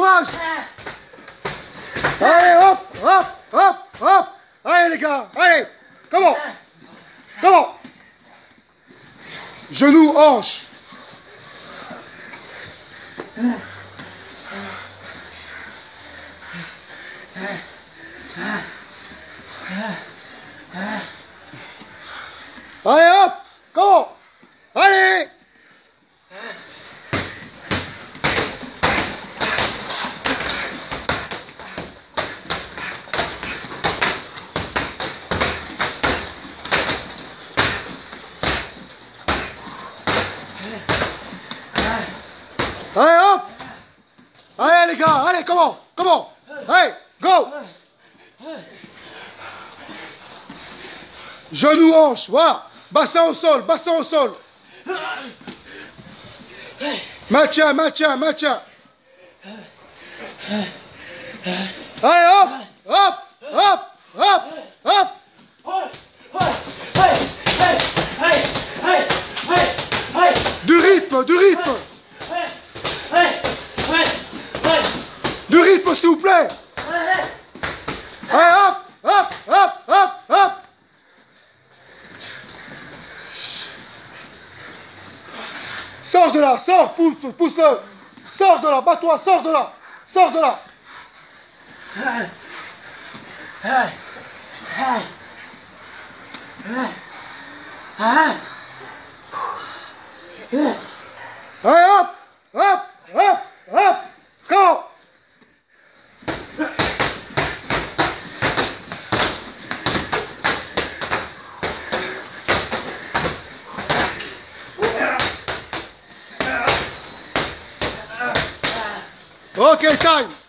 courage. Allez, hop, hop, hop, hop. Allez les gars, allez. Comment? Comment? Genou, hanche. Allez hop. Comment? Allez. Allez hop. Allez les gars, allez, comment? Comment? Allez, go. Genou, hanche, voilà. Bassin au sol, bassin au sol. Maintien, maintien, maintien. Allez hop, hop, hop, hop, hop. Du rythme, du rythme. Du rythme, s'il vous plaît. Allez, hop, hop, hop, hop, hop. Sors de là, sors, pousse-le. Sors de là, bats-toi, sors de là. Sors de là. Allez, hop, hop, hop, hop. Comment? Okay, time.